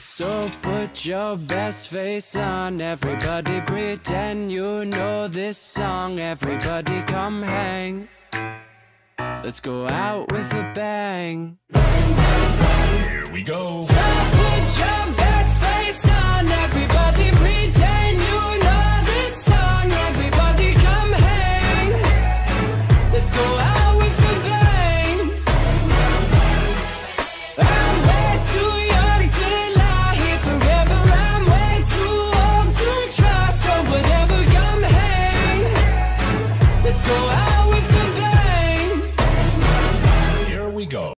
So put your best face on. Everybody pretend you know this song. Everybody come hang. Let's go out with a bang. Here we go. So put your best